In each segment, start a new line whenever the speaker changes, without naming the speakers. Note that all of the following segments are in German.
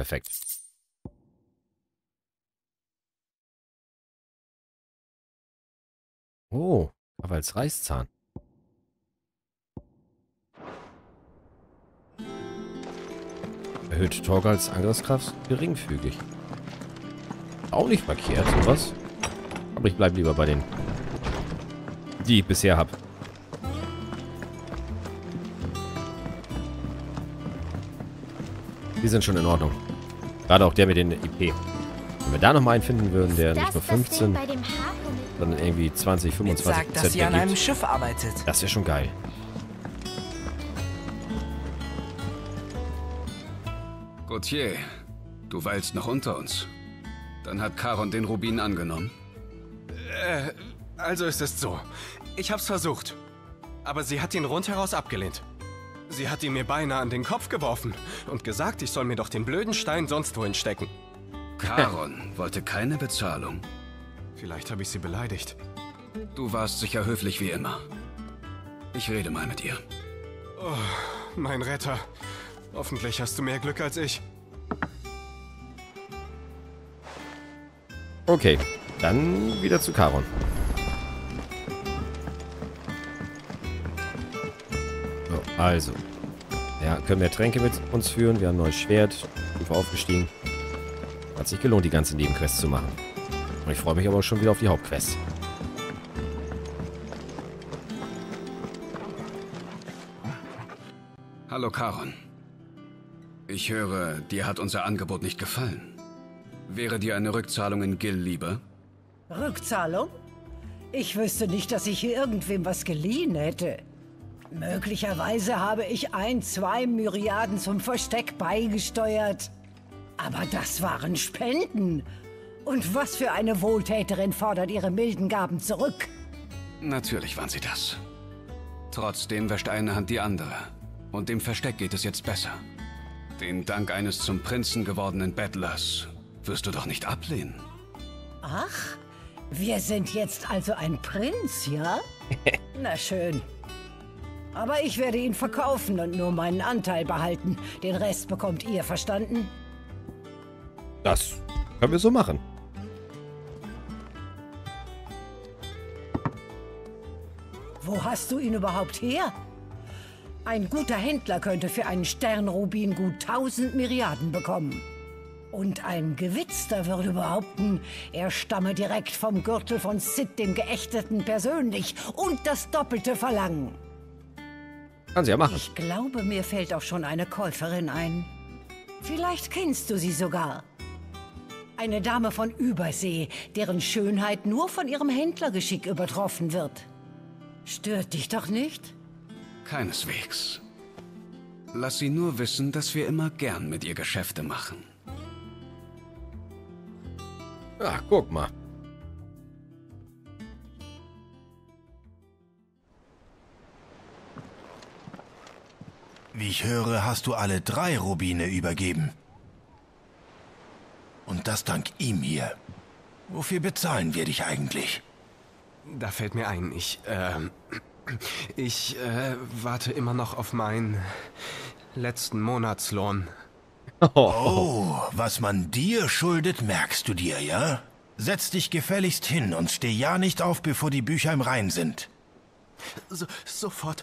Perfekt. Oh, aber als Reißzahn. Erhöht Torgals Angriffskraft geringfügig. Auch nicht verkehrt, sowas. Aber ich bleibe lieber bei den, die ich bisher habe. Die sind schon in Ordnung. Gerade auch der mit den IP. Wenn wir da nochmal einen finden würden, der nicht nur 15, sondern irgendwie 20, 25
sagt, dass sie an einem Schiff arbeitet.
Das wäre schon geil.
Gautier, du weilst noch unter uns. Dann hat Charon den Rubin angenommen.
Also ist es so. Ich hab's versucht. Aber sie hat ihn rundheraus abgelehnt. Sie hat ihn mir beinahe an den Kopf geworfen und gesagt, ich soll mir doch den blöden Stein sonst wohin stecken.
Charon wollte keine Bezahlung.
Vielleicht habe ich sie beleidigt.
Du warst sicher höflich wie immer. Ich rede mal mit ihr.
Oh, mein Retter. Hoffentlich hast du mehr Glück als ich.
Okay, dann wieder zu Charon. So, also. Ja, können wir Tränke mit uns führen. Wir haben ein neues Schwert. Stufe aufgestiegen. Hat sich gelohnt, die ganze Nebenquest zu machen. Und ich freue mich aber schon wieder auf die Hauptquest.
Hallo Charon. Ich höre, dir hat unser Angebot nicht gefallen. Wäre dir eine Rückzahlung in Gil lieber?
Rückzahlung? Ich wüsste nicht, dass ich hier irgendwem was geliehen hätte. Möglicherweise habe ich 2 Myriaden zum Versteck beigesteuert. Aber das waren Spenden. Und was für eine Wohltäterin fordert ihre milden Gaben zurück?
Natürlich waren sie das. Trotzdem wäscht eine Hand die andere. Und dem Versteck geht es jetzt besser. Den Dank eines zum Prinzen gewordenen Bettlers wirst du doch nicht ablehnen.
Ach, wir sind jetzt also ein Prinz, ja? Na schön. Aber ich werde ihn verkaufen und nur meinen Anteil behalten. Den Rest bekommt ihr, verstanden?
Das können wir so machen.
Wo hast du ihn überhaupt her? Ein guter Händler könnte für einen Sternrubin gut 1000 Myriaden bekommen. Und ein Gewitzter würde behaupten, er stamme direkt vom Gürtel von Sid, dem Geächteten, persönlich und das Doppelte verlangen.
Kann sie ja machen.
Ich glaube, mir fällt auch schon eine Käuferin ein. Vielleicht kennst du sie sogar. Eine Dame von Übersee, deren Schönheit nur von ihrem Händlergeschick übertroffen wird. Stört dich doch nicht?
Keineswegs. Lass sie nur wissen, dass wir immer gern mit ihr Geschäfte machen.
Ach, guck mal.
Wie ich höre, hast du alle 3 Rubine übergeben. Und das dank ihm hier. Wofür bezahlen wir dich eigentlich?
Da fällt mir ein, ich warte immer noch auf meinen letzten Monatslohn.
Oh, was man dir schuldet, merkst du dir, ja? Setz dich gefälligst hin und steh ja nicht auf, bevor die Bücher im Rein sind.
Sofort.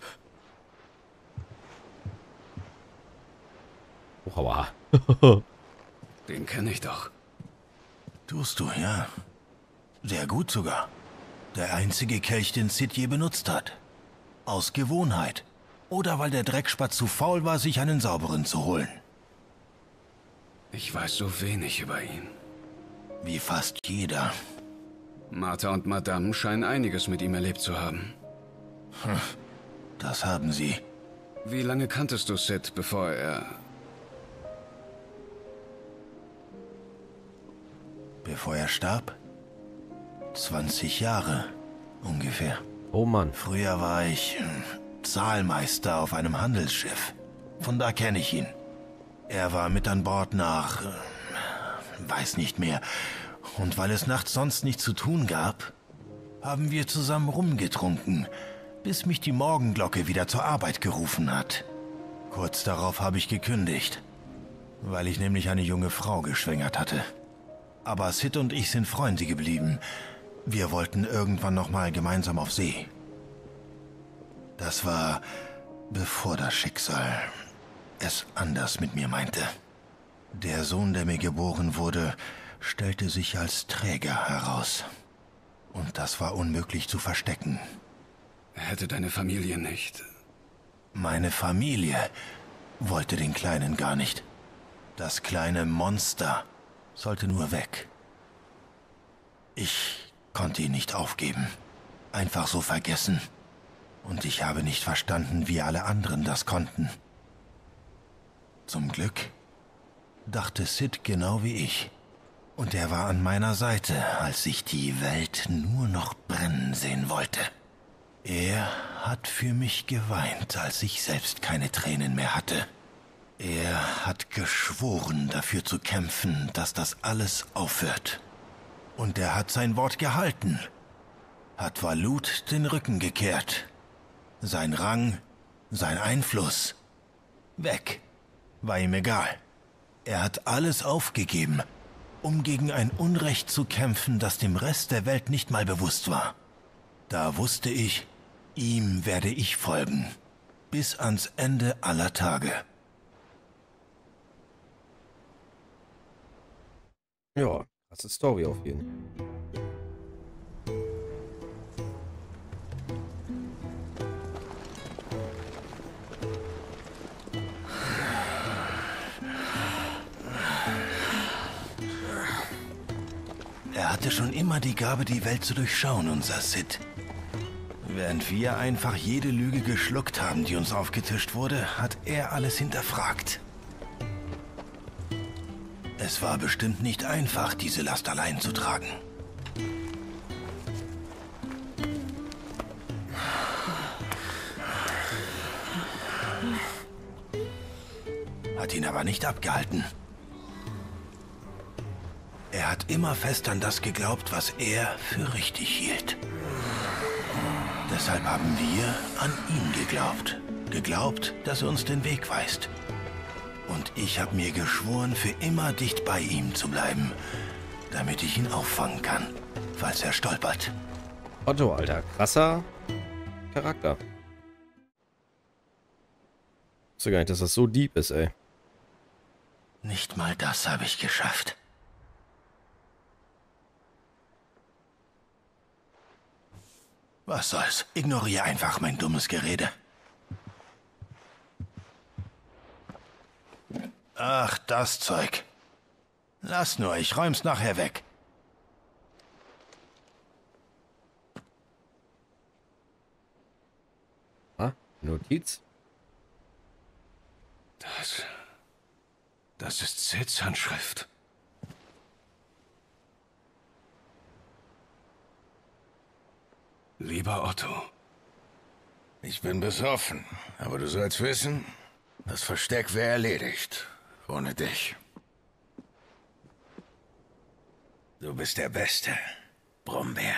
Aua.
Den kenne ich doch.
Tust du, ja? Sehr gut sogar. Der einzige Kelch, den Sid je benutzt hat. Aus Gewohnheit. Oder weil der Dreckspatz zu faul war, sich einen sauberen zu holen.
Ich weiß so wenig über ihn.
Wie fast jeder.
Martha und Madame scheinen einiges mit ihm erlebt zu haben.
Das haben sie.
Wie lange kanntest du Sid, bevor er...
Bevor er starb? 20 Jahre ungefähr.
Oh Mann.
Früher war ich Zahlmeister auf einem Handelsschiff. Von da kenne ich ihn. Er war mit an Bord nach... weiß nicht mehr. Und weil es nachts sonst nichts zu tun gab, haben wir zusammen rumgetrunken, bis mich die Morgenglocke wieder zur Arbeit gerufen hat. Kurz darauf habe ich gekündigt. weil ich nämlich eine junge Frau geschwängert hatte. Aber Sid und ich sind Freunde geblieben. Wir wollten irgendwann nochmal gemeinsam auf See. Das war, bevor das Schicksal es anders mit mir meinte. Der Sohn, der mir geboren wurde, stellte sich als Träger heraus. Und das war unmöglich zu verstecken.
Er hätte deine Familie nicht.
Meine Familie wollte den Kleinen gar nicht. Das kleine Monster sollte nur weg. Ich konnte ihn nicht aufgeben. Einfach so vergessen. Und ich habe nicht verstanden, wie alle anderen das konnten. Zum Glück dachte Sid genau wie ich. Und er war an meiner Seite, als ich die Welt nur noch brennen sehen wollte. Er hat für mich geweint, als ich selbst keine Tränen mehr hatte. Er hat geschworen, dafür zu kämpfen, dass das alles aufhört. Und er hat sein Wort gehalten. Hat Walut den Rücken gekehrt. Sein Rang, sein Einfluss. Weg. War ihm egal. Er hat alles aufgegeben, um gegen ein Unrecht zu kämpfen, das dem Rest der Welt nicht mal bewusst war. Da wusste ich, ihm werde ich folgen. Bis ans Ende aller Tage.
Ja, krasse Story auf jeden Fall.
Er hatte schon immer die Gabe, die Welt zu durchschauen, unser Sid. Während wir einfach jede Lüge geschluckt haben, die uns aufgetischt wurde, hat er alles hinterfragt. Es war bestimmt nicht einfach, diese Last allein zu tragen. Hat ihn aber nicht abgehalten. Er hat immer fest an das geglaubt, was er für richtig hielt. Deshalb haben wir an ihn geglaubt. Geglaubt, dass er uns den Weg weist. Und ich habe mir geschworen, für immer dicht bei ihm zu bleiben, damit ich ihn auffangen kann, falls er stolpert.
Otto, Alter, krasser Charakter. Ich wusste gar nicht, dass das so deep ist, ey.
Nicht mal das habe ich geschafft. Was soll's? Ignoriere einfach mein dummes Gerede. Ach, das Zeug. Lass nur, ich räum's nachher weg.
Ah, Notiz.
Das ist Sids Handschrift. Lieber Otto.
Ich bin besoffen, aber du sollst wissen, das Versteck wäre erledigt. Ohne dich. Du bist der Beste, Brombeer.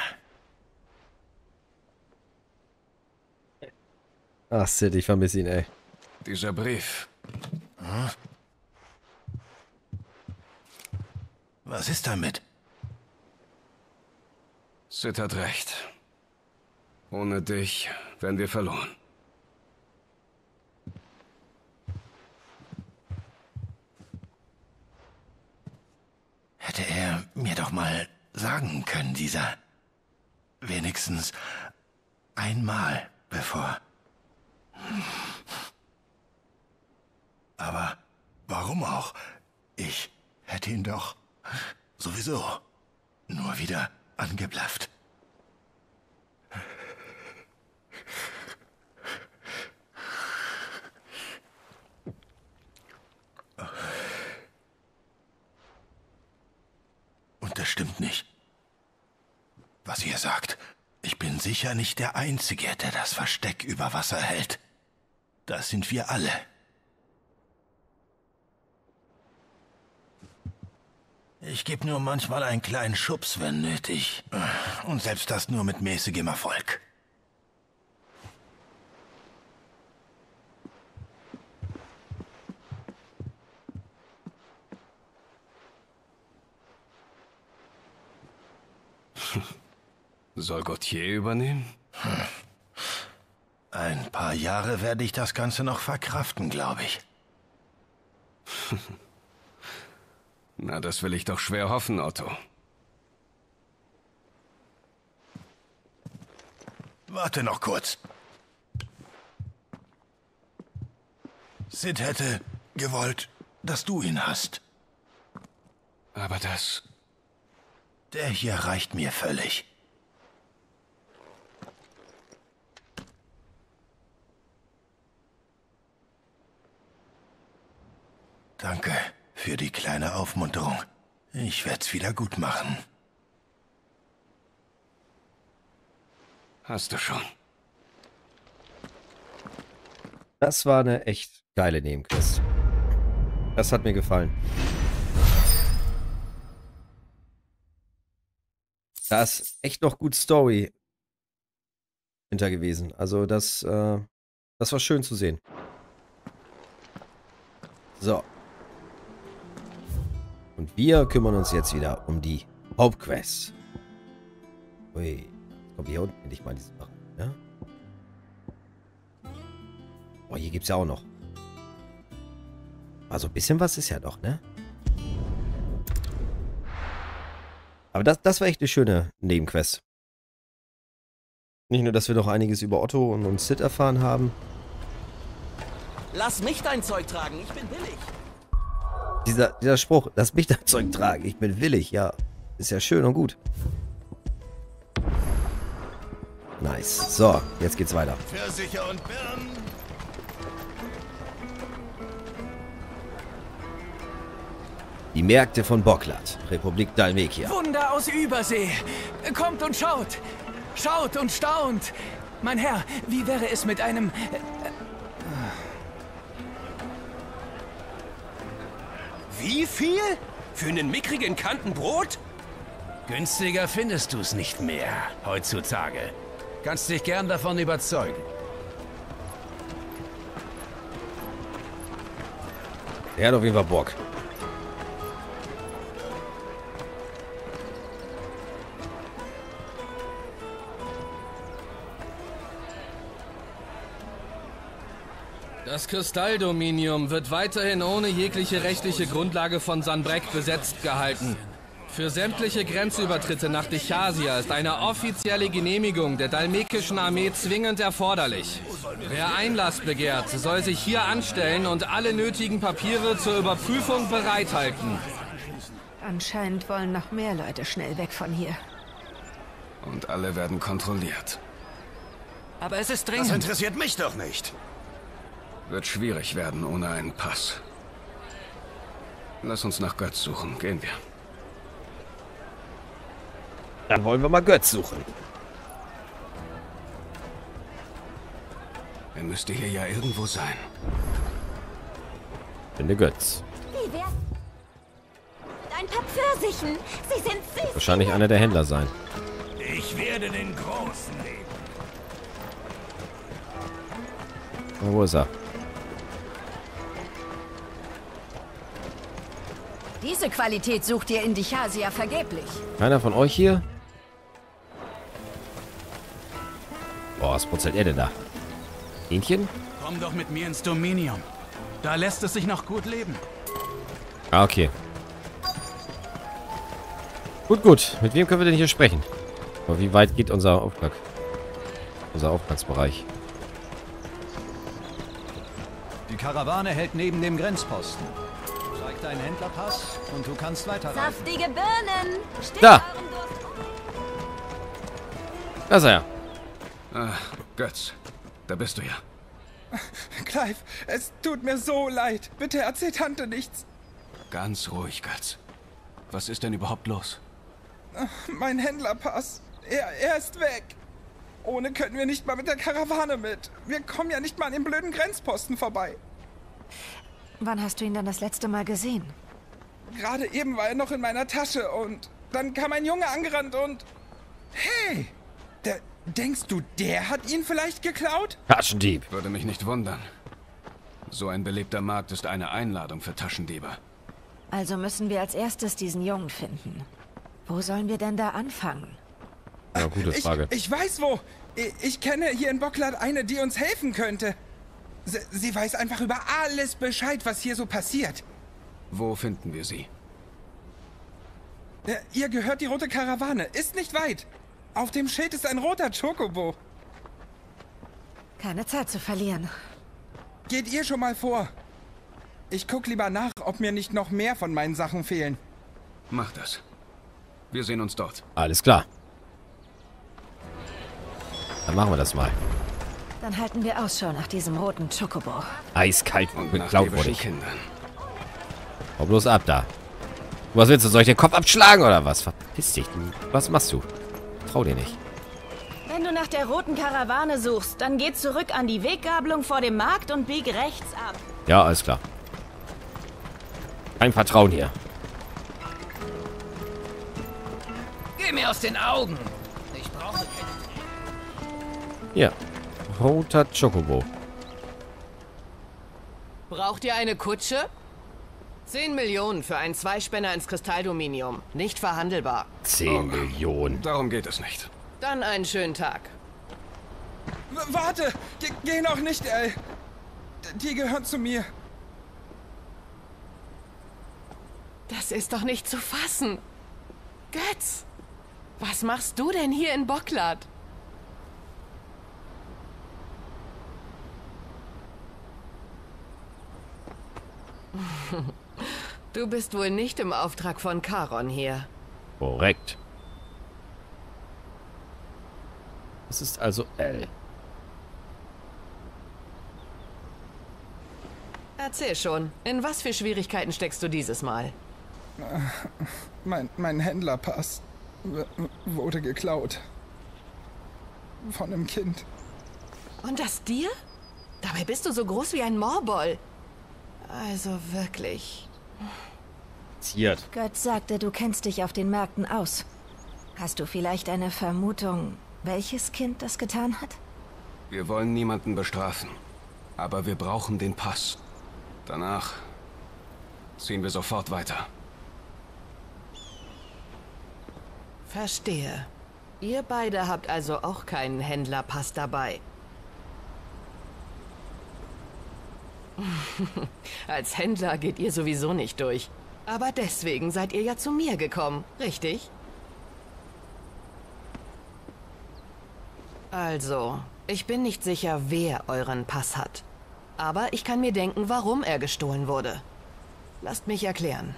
Ach, Sid, ich vermisse ihn, ey.
Dieser Brief.
Hm? Was ist damit?
Sid hat recht. Ohne dich wären wir verloren.
Hätte er mir doch mal sagen können, dieser... Wenigstens einmal bevor... Aber warum auch? Ich hätte ihn doch sowieso nur wieder angeblafft. Und das stimmt nicht. Was ihr sagt. Ich bin sicher nicht der Einzige, der das Versteck über Wasser hält. Das sind wir alle. Ich gebe nur manchmal einen kleinen Schubs, wenn nötig. Und selbst das nur mit mäßigem Erfolg.
Soll Gauthier übernehmen?
Ein paar Jahre werde ich das Ganze noch verkraften, glaube ich.
Na, das will ich doch schwer hoffen, Otto.
Warte noch kurz. Sid hätte gewollt, dass du ihn hast.
Aber das...
Der hier reicht mir völlig. Danke für die kleine Aufmunterung. Ich werd's wieder gut machen.
Hast du schon.
Das war eine echt geile Nebenquest. Das hat mir gefallen. Da ist echt noch gut Story hinter gewesen. Also das war schön zu sehen. So. Und wir kümmern uns jetzt wieder um die Hauptquest. Ui. Jetzt kommt hier unten endlich mal diese Sache. Ja? Oh, hier gibt's ja auch noch. Also ein bisschen was ist ja doch, ne? Aber das war echt eine schöne Nebenquest. Nicht nur, dass wir noch einiges über Otto und Sid erfahren haben.
Lass mich dein Zeug tragen, ich bin willig.
Dieser Spruch, lass mich dein Zeug tragen, ich bin willig, ja. Ist ja schön und gut. Nice. So, jetzt geht's weiter.
Pfirsiche und Birnen.
Die Märkte von Boklat, Republik Dalmekia.
Wunder aus Übersee. Kommt und schaut. Schaut und staunt. Mein Herr, wie wäre es mit einem...
Wie viel? Für einen mickrigen Kanten Brot? Günstiger findest du es nicht mehr heutzutage. Kannst dich gern davon überzeugen.
Der hat auf jeden Fall Bock.
Das Kristalldominium wird weiterhin ohne jegliche rechtliche Grundlage von Sanbreque besetzt gehalten. Für sämtliche Grenzübertritte nach Dechasia ist eine offizielle Genehmigung der dalmekischen Armee zwingend erforderlich. Wer Einlass begehrt, soll sich hier anstellen und alle nötigen Papiere zur Überprüfung bereithalten.
Anscheinend wollen noch mehr Leute schnell weg von hier.
Und alle werden kontrolliert.
Aber es ist
Das
dringend.
interessiert mich doch nicht.
Wird schwierig werden ohne einen Pass. Lass uns nach Götz suchen. Gehen wir.
Dann wollen wir mal Götz suchen.
Er müsste hier ja irgendwo sein.
Finde Götz.
Wie wär's mit ein paar Pfirsichen? Sie sind süß.
Wahrscheinlich einer der Händler sein.
Ich werde den Großen nehmen.
Oh, wo ist er?
Diese Qualität sucht ihr in Dechasia vergeblich.
Keiner von euch hier? Boah, was brutzelt er denn da? Hähnchen?
Komm doch mit mir ins Dominium. Da lässt es sich noch gut leben.
Ah, okay. Gut. Mit wem können wir denn hier sprechen? Aber wie weit geht unser Auftragsbereich?
Die Karawane hält neben dem Grenzposten. Zeig deinen Händlerpass und du kannst weiterreisen.
Saftige Birnen.
Da! Da ist er ja.
Ah, Götz. Da bist du ja.
Clive, es tut mir so leid. Bitte erzähl Tante nichts.
Ganz ruhig, Götz. Was ist denn überhaupt los?
Mein Händlerpass. Er ist weg. Ohne können wir nicht mal mit der Karawane mit. Wir kommen ja nicht mal an dem blöden Grenzposten vorbei.
Wann hast du ihn dann das letzte Mal gesehen?
Gerade eben war er noch in meiner Tasche und dann kam ein Junge angerannt und... Hey! Denkst du, der hat ihn vielleicht geklaut?
Taschendieb.
Würde mich nicht wundern. So ein belebter Markt ist eine Einladung für Taschendiebe.
Also müssen wir als erstes diesen Jungen finden. Wo sollen wir denn da anfangen?
Ja, gute Frage.
Ich weiß wo. Ich kenne hier in Bocklat eine, die uns helfen könnte. Sie weiß einfach über alles Bescheid, was hier so passiert.
Wo finden wir sie?
Ihr gehört die rote Karawane. Ist nicht weit. Auf dem Schild ist ein roter Chocobo.
Keine Zeit zu verlieren.
Geht ihr schon mal vor. Ich guck lieber nach, ob mir nicht noch mehr von meinen Sachen fehlen.
Mach das. Wir sehen uns dort.
Alles klar. Dann machen wir das mal.
Dann halten wir Ausschau nach diesem roten Chocobo.
Eiskalt
und
mit glaubwürdig.
Kindern.
Hau bloß ab da. Was willst du? Soll ich den Kopf abschlagen oder was? Verpiss dich. Was machst du? Trau dir nicht.
Wenn du nach der roten Karawane suchst, dann geh zurück an die Weggabelung vor dem Markt und bieg rechts ab.
Ja, alles klar. Kein Vertrauen hier.
Geh mir aus den Augen. Ich brauche keine.
Ja. Roter Chocobo.
Braucht ihr eine Kutsche? 10 Millionen für einen Zweispänner ins Kristalldominium. Nicht verhandelbar.
10 Millionen.
Darum geht es nicht.
Dann einen schönen Tag.
Warte! Geh noch nicht, ey! Die gehören zu mir.
Das ist doch nicht zu fassen. Götz! Was machst du denn hier in Bocklat? Du bist wohl nicht im Auftrag von Charon hier.
Korrekt. Das ist also L.
Erzähl schon, in was für Schwierigkeiten steckst du dieses Mal?
Mein Händlerpass wurde geklaut. Von einem Kind.
Und das dir? Dabei bist du so groß wie ein Morboll. Also wirklich.
Götz sagte, du kennst dich auf den Märkten aus. Hast du vielleicht eine Vermutung, welches Kind das getan hat?
Wir wollen niemanden bestrafen. Aber wir brauchen den Pass. Danach ziehen wir sofort weiter.
Verstehe. Ihr beide habt also auch keinen Händlerpass dabei. Als Händler geht ihr sowieso nicht durch. Aber deswegen seid ihr ja zu mir gekommen, richtig? Also, ich bin nicht sicher, wer euren Pass hat. Aber ich kann mir denken, warum er gestohlen wurde. Lasst mich erklären.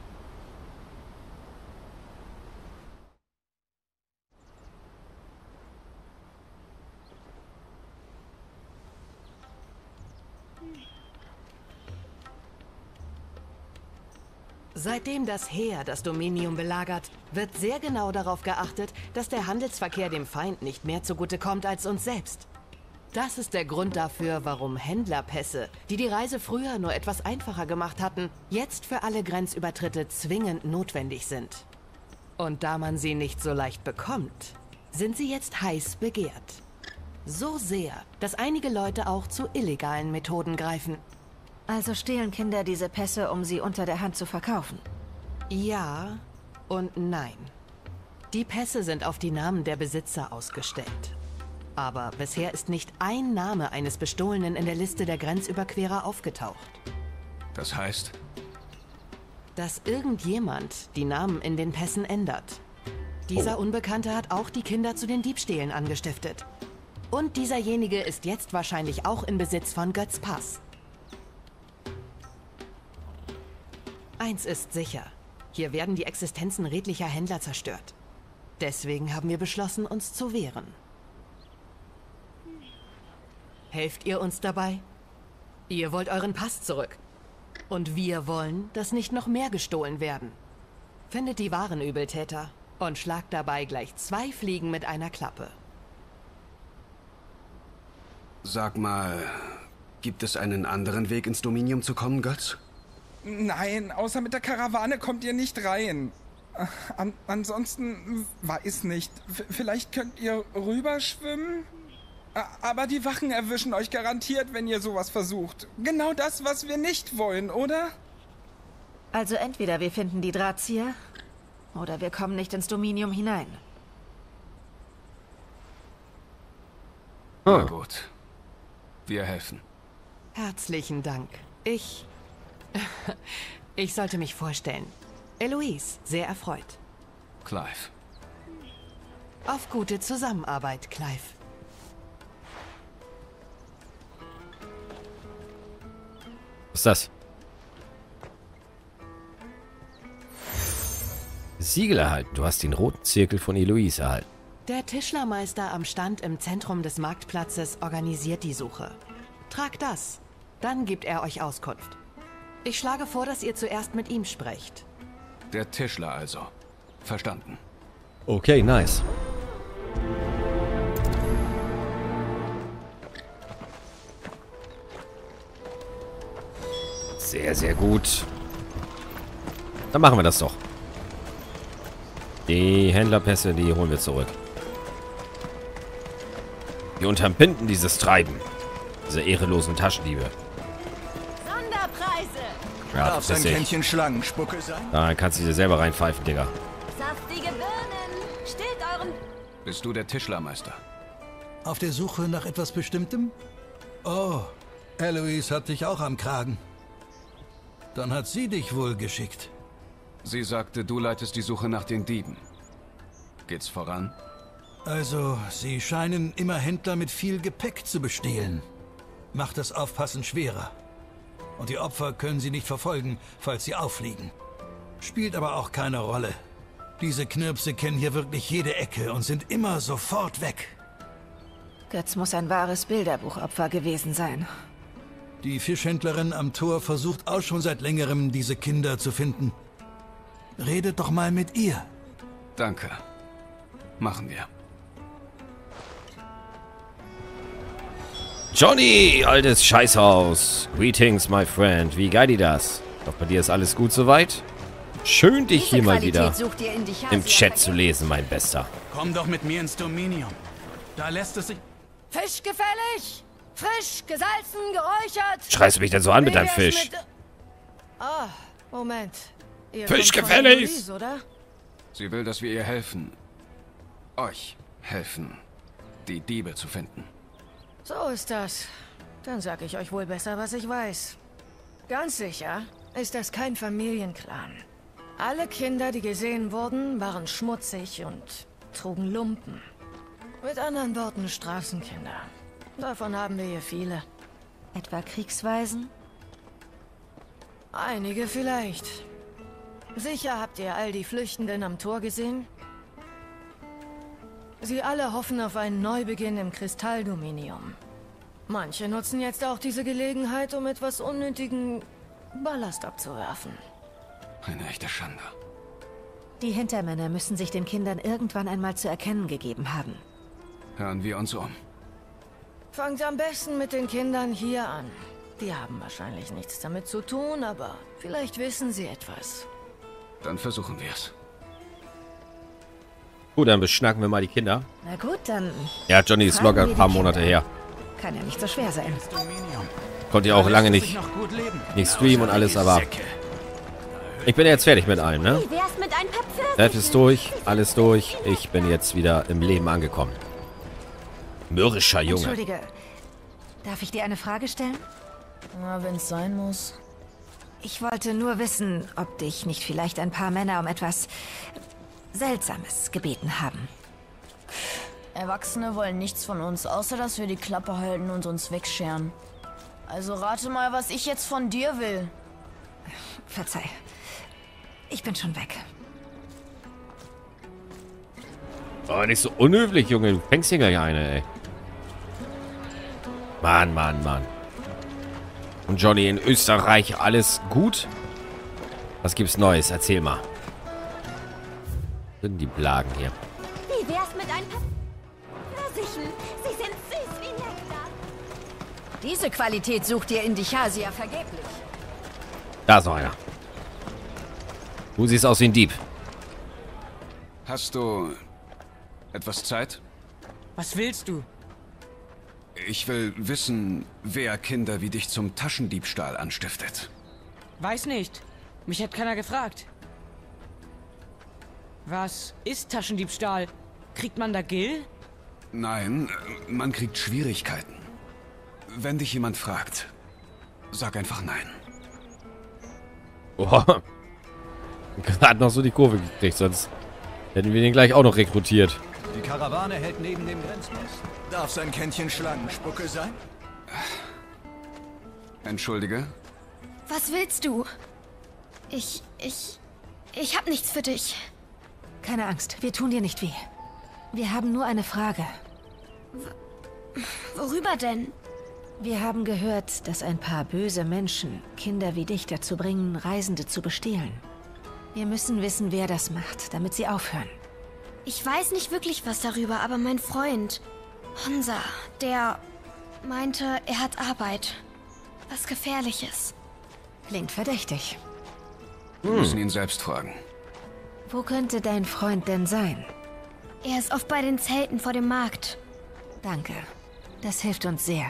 Seitdem das Heer das Dominium belagert, wird sehr genau darauf geachtet, dass der Handelsverkehr dem Feind nicht mehr zugutekommt als uns selbst. Das ist der Grund dafür, warum Händlerpässe, die die Reise früher nur etwas einfacher gemacht hatten, jetzt für alle Grenzübertritte zwingend notwendig sind. Und da man sie nicht so leicht bekommt, sind sie jetzt heiß begehrt. So sehr, dass einige Leute auch zu illegalen Methoden greifen.
Also stehlen Kinder diese Pässe, um sie unter der Hand zu verkaufen?
Ja und nein. Die Pässe sind auf die Namen der Besitzer ausgestellt. Aber bisher ist nicht ein Name eines Bestohlenen in der Liste der Grenzüberquerer aufgetaucht.
Das heißt?
Dass irgendjemand die Namen in den Pässen ändert. Dieser Unbekannte hat auch die Kinder zu den Diebstählen angestiftet. Und dieserjenige ist jetzt wahrscheinlich auch in Besitz von Götz Pass. Eins ist sicher. Hier werden die Existenzen redlicher Händler zerstört. Deswegen haben wir beschlossen, uns zu wehren. Helft ihr uns dabei? Ihr wollt euren Pass zurück. Und wir wollen, dass nicht noch mehr gestohlen werden. Findet die wahren Übeltäter und schlagt dabei gleich 2 Fliegen mit einer Klappe.
Sag mal, gibt es einen anderen Weg ins Dominium zu kommen, Götz?
Nein, außer mit der Karawane kommt ihr nicht rein. Ansonsten weiß nicht. Vielleicht könnt ihr rüberschwimmen? Aber die Wachen erwischen euch garantiert, wenn ihr sowas versucht. Genau das, was wir nicht wollen, oder?
Also entweder wir finden die Drahtzieher, oder wir kommen nicht ins Dominium hinein.
Na gut. Wir helfen.
Herzlichen Dank. Ich sollte mich vorstellen. Eloise, sehr erfreut.
Clive.
Auf gute Zusammenarbeit, Clive.
Was ist das? Siegel erhalten. Du hast den roten Zirkel von Eloise erhalten.
Der Tischlermeister am Stand im Zentrum des Marktplatzes organisiert die Suche. Tragt das, dann gibt er euch Auskunft. Ich schlage vor, dass ihr zuerst mit ihm sprecht.
Der Tischler also. Verstanden.
Okay, nice. Sehr, sehr gut. Dann machen wir das doch. Die Händlerpässe, die holen wir zurück. Wir unterbinden dieses Treiben. Diese ehrenlosen Taschendiebe.
Sonderpreise!
Ja,
darf sein Kännchen Schlangenspucke sein?
Da kannst du dir selber reinpfeifen, Digga.
Saftige Birnen! Stillt euren...
Bist du der Tischlermeister?
Auf der Suche nach etwas Bestimmtem? Oh, Eloise hat dich auch am Kragen. Dann hat sie dich wohl geschickt.
Sie sagte, du leitest die Suche nach den Dieben. Geht's voran?
Also, sie scheinen immer Händler mit viel Gepäck zu bestehlen. Macht das Aufpassen schwerer. Und die Opfer können sie nicht verfolgen, falls sie auffliegen. Spielt aber auch keine Rolle. Diese Knirpse kennen hier wirklich jede Ecke und sind immer sofort weg.
Götz muss ein wahres Bilderbuchopfer gewesen sein.
Die Fischhändlerin am Tor versucht auch schon seit längerem, diese Kinder zu finden. Redet doch mal mit ihr.
Danke. Machen wir.
Johnny, altes Scheißhaus. Greetings, my friend. Wie geil die das? Doch bei dir ist alles gut soweit? Schön, dich hier mal wieder im Chat zu lesen, mein Bester.
Komm doch mit mir ins Dominium. Da lässt es sich...
Fisch gefällig! Frisch, gesalzen, geräuchert!
Schreist du mich denn so an mit deinem Fisch?
Ah, Moment. Ihr
Fisch
kommt von
gefällig!
Eloise, oder?
Sie will, dass wir ihr helfen. Euch helfen, die Diebe zu finden.
So ist das. Dann sag ich euch wohl besser, was ich weiß. Ganz sicher ist das kein Familienclan. Alle Kinder, die gesehen wurden, waren schmutzig und trugen Lumpen. Mit anderen Worten Straßenkinder. Davon haben wir hier viele.
Etwa Kriegsweisen?
Einige vielleicht. Sicher habt ihr all die Flüchtenden am Tor gesehen? Sie alle hoffen auf einen Neubeginn im Kristalldominium. Manche nutzen jetzt auch diese Gelegenheit, um etwas unnötigen Ballast abzuwerfen.
Eine echte Schande.
Die Hintermänner müssen sich den Kindern irgendwann einmal zu erkennen gegeben haben.
Hören wir uns um.
Fangt am besten mit den Kindern hier an. Die haben wahrscheinlich nichts damit zu tun, aber vielleicht wissen sie etwas.
Dann versuchen wir es.
Gut, dann beschnacken wir mal die Kinder.
Na gut, dann...
Ja, Johnny ist locker ein paar Monate her.
Kann ja nicht so schwer sein.
Konnte ja auch lange nicht streamen und alles, aber... Ich bin jetzt fertig mit allem, ne?
Wie wär's mit ein paar Pfirsichen?
Selbst ist durch, alles durch. Ich bin jetzt wieder im Leben angekommen. Mürrischer Junge.
Entschuldige, darf ich dir eine Frage stellen?
Na, wenn's sein muss.
Ich wollte nur wissen, ob dich nicht vielleicht ein paar Männer um etwas Seltsames gebeten haben.
Erwachsene wollen nichts von uns, außer dass wir die Klappe halten und uns wegscheren. Also rate mal, was ich jetzt von dir will.
Verzeih. Ich bin schon weg.
Oh, nicht so unhöflich, Junge. Du fängst hier gleich eine, ey. Mann, Mann, Mann. Und Johnny, in Österreich alles gut? Was gibt's Neues? Erzähl mal. Sind die Plagen hier.
Wie wär's mit ein paar Pfirsichen? Sie sind süß wie Nektar.
Diese Qualität sucht ihr in Dichasia vergeblich.
Da ist noch einer. Du siehst aus wie ein Dieb.
Hast du etwas Zeit?
Was willst du?
Ich will wissen, wer Kinder wie dich zum Taschendiebstahl anstiftet.
Weiß nicht. Mich hat keiner gefragt. Was ist Taschendiebstahl? Kriegt man da Gil?
Nein, man kriegt Schwierigkeiten. Wenn dich jemand fragt, sag einfach nein.
Boah. Gerade noch so die Kurve gekriegt, sonst hätten wir den gleich auch noch rekrutiert.
Die Karawane hält neben dem Grenzposten.
Darf sein Kännchen Schlangenspucke sein?
Entschuldige?
Was willst du? Ich hab nichts für dich.
Keine Angst, wir tun dir nicht weh. Wir haben nur eine Frage.
Worüber denn?
Wir haben gehört, dass ein paar böse Menschen Kinder wie dich dazu bringen, Reisende zu bestehlen. Wir müssen wissen, wer das macht, damit sie aufhören.
Ich weiß nicht wirklich was darüber, aber mein Freund, Honza, der meinte, er hat Arbeit. Was Gefährliches.
Klingt verdächtig.
Wir müssen ihn selbst fragen.
Wo könnte dein Freund denn sein?
Er ist oft bei den Zelten vor dem Markt.
Danke. Das hilft uns sehr.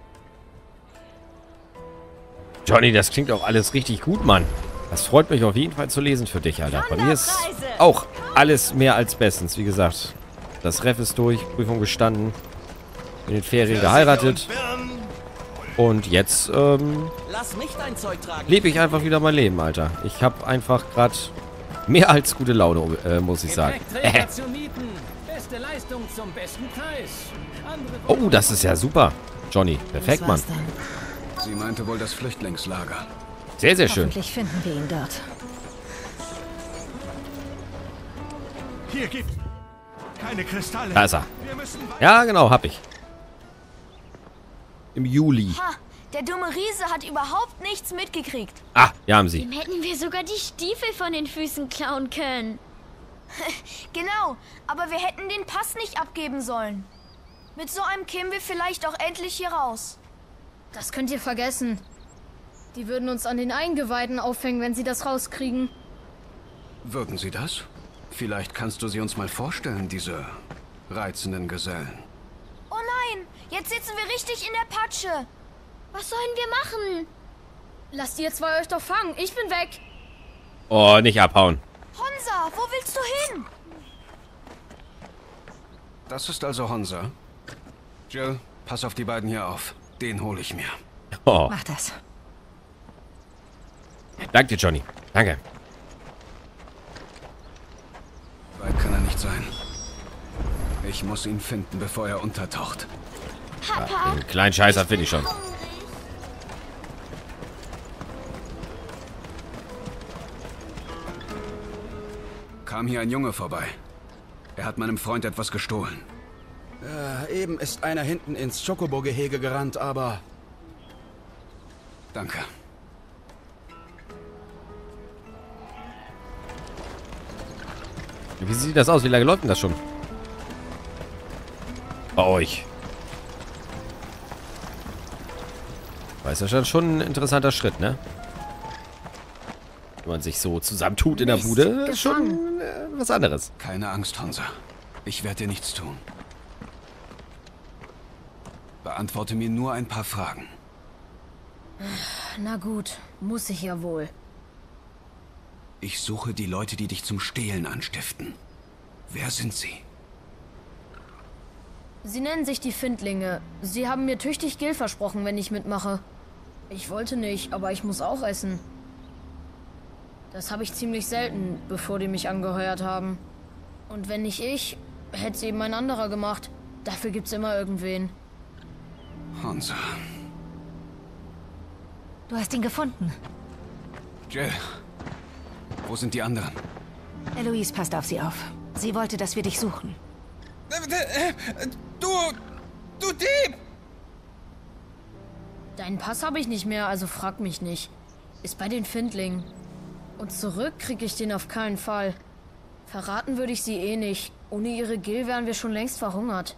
Johnny, das klingt auch alles richtig gut, Mann. Das freut mich auf jeden Fall zu lesen für dich, Alter. Bei mir ist auch alles mehr als bestens. Wie gesagt, das Ref ist durch, Prüfung bestanden, in den Ferien geheiratet. Und jetzt,
Lass mich dein Zeug tragen.
lebe ich einfach wieder mein Leben, Alter. Ich habe einfach gerade mehr als gute Laune, muss ich sagen.
Zu mieten. Beste Leistung zum besten Preis.
Oh, das ist ja super. Johnny, perfekt, Mann.
Sie meinte wohl das Flüchtlingslager.
Sehr, sehr schön.
Hoffentlich finden wir ihn dort.
Hier gibt keine Kristalle.
Da ist er. Ja, genau, hab ich. Im Juli.
Ha, der dumme Riese hat überhaupt nichts mitgekriegt.
Ah, ja, haben sie.
Dem hätten wir sogar die Stiefel von den Füßen klauen können. Genau, aber wir hätten den Pass nicht abgeben sollen. Mit so einem kämen wir vielleicht auch endlich hier raus.
Das könnt ihr vergessen. Die würden uns an den Eingeweiden aufhängen, wenn sie das rauskriegen.
Würden sie das? Vielleicht kannst du sie uns mal vorstellen, diese reizenden Gesellen.
Oh nein, jetzt sitzen wir richtig in der Patsche. Was sollen wir machen?
Lasst ihr zwei euch doch fangen. Ich bin weg.
Oh, nicht abhauen.
Honza, wo willst du hin?
Das ist also Honza. Jill, pass auf die beiden hier auf. Den hole ich mir.
Oh.
Mach das.
Danke dir, Johnny. Danke.
Weit kann er nicht sein. Ich muss ihn finden, bevor er untertaucht.
Ja, den kleinen Scheißer finde ich schon.
Kam hier ein Junge vorbei. Er hat meinem Freund etwas gestohlen.
Eben ist einer hinten ins Chocobo-Gehege gerannt, aber...
Danke.
Wie sieht das aus? Wie lange läuft denn das schon? Bei euch. War ist ja schon ein interessanter Schritt, ne? Wenn man sich so zusammentut in der Bude, ist schon was anderes.
Keine Angst, Honza. Ich werde dir nichts tun. Beantworte mir nur ein paar Fragen.
Na gut, muss ich ja wohl.
Ich suche die Leute, die dich zum Stehlen anstiften. Wer sind sie?
Sie nennen sich die Findlinge. Sie haben mir tüchtig Gil versprochen, wenn ich mitmache. Ich wollte nicht, aber ich muss auch essen. Das habe ich ziemlich selten, bevor die mich angeheuert haben. Und wenn nicht ich, hätte es eben ein anderer gemacht. Dafür gibt's immer irgendwen.
Honza.
Du hast ihn gefunden.
Jill, wo sind die anderen?
Eloise passt auf sie auf. Sie wollte, dass wir dich suchen.
Du Dieb!
Deinen Pass habe ich nicht mehr, also frag mich nicht. Ist bei den Findlingen. Und zurück krieg ich den auf keinen Fall. Verraten würde ich sie eh nicht. Ohne ihre Gil wären wir schon längst verhungert.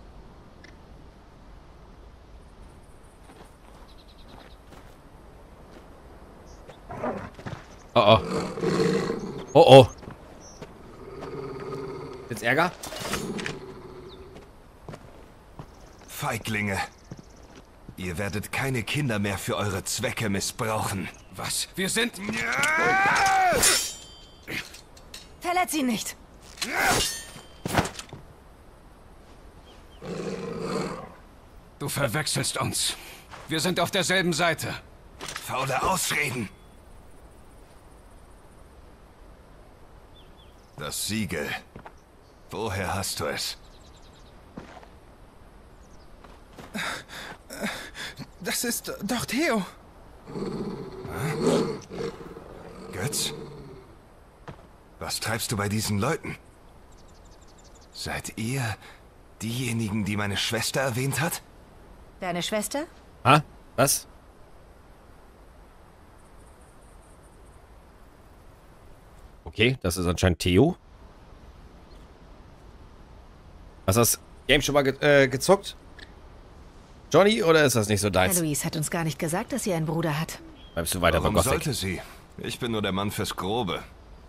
Oh oh. Oh oh. Jetzt Ärger?
Feiglinge. Ihr werdet keine Kinder mehr für eure Zwecke missbrauchen.
Was? Wir sind...
Verletz ihn nicht.
Du verwechselst uns. Wir sind auf derselben Seite.
Faule Ausreden. Das Siegel. Woher hast du es?
Das ist doch Theo.
Götz? Was treibst du bei diesen Leuten? Seid ihr diejenigen, die meine Schwester erwähnt hat?
Deine Schwester?
Ah, was? Okay, das ist anscheinend Theo. Hast du das Game schon mal gezockt? Johnny, oder ist das nicht so deins?
Alois hat uns gar nicht gesagt, dass sie einen Bruder hat.
Bleibst du weiter bei
Warum
Gothic?
sollte sie? Ich bin nur der Mann fürs Grobe.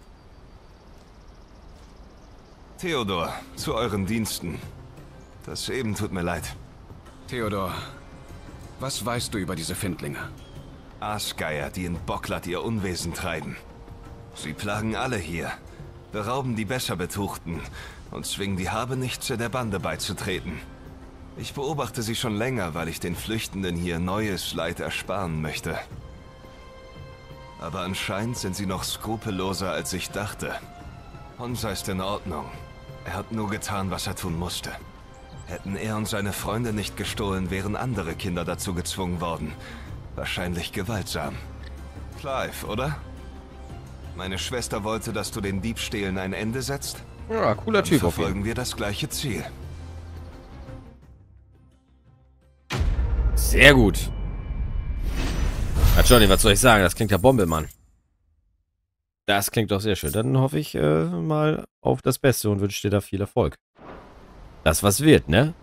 Theodor, zu euren Diensten. Das eben tut mir leid.
Theodor, was weißt du über diese Findlinge?
Aasgeier, die in Bocklat ihr Unwesen treiben. Sie plagen alle hier, berauben die besser Betuchten und zwingen die Habenichtse der Bande beizutreten. Ich beobachte sie schon länger, weil ich den Flüchtenden hier neues Leid ersparen möchte. Aber anscheinend sind sie noch skrupelloser, als ich dachte. Unser ist in Ordnung. Er hat nur getan, was er tun musste. Hätten er und seine Freunde nicht gestohlen, wären andere Kinder dazu gezwungen worden. Wahrscheinlich gewaltsam. Clive, oder? Meine Schwester wollte, dass du den Diebstählen ein Ende setzt?
Ja, cooler Typ.
Dann verfolgen wir das gleiche Ziel.
Sehr gut. Na Johnny, was soll ich sagen? Das klingt ja Bombe, Mann. Das klingt doch sehr schön. Dann hoffe ich mal auf das Beste und wünsche dir da viel Erfolg. Das was wird, ne?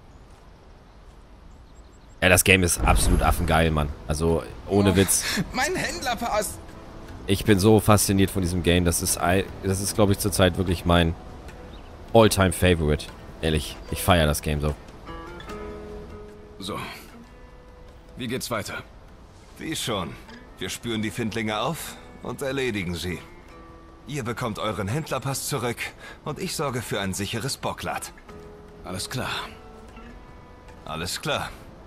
Ja, das Game ist absolut affengeil, Mann. Also, ohne Witz.
Mein Händlerpass.
Ich bin so fasziniert von diesem Game. Das ist glaube ich, zurzeit wirklich mein All-Time-Favorite. Ehrlich, ich feiere das Game so.
So. Wie geht's weiter?
Wie schon. Wir spüren die Findlinge auf und erledigen sie. Ihr bekommt euren Händlerpass zurück und ich sorge für ein sicheres Bocklat.
Alles klar.
Alles klar.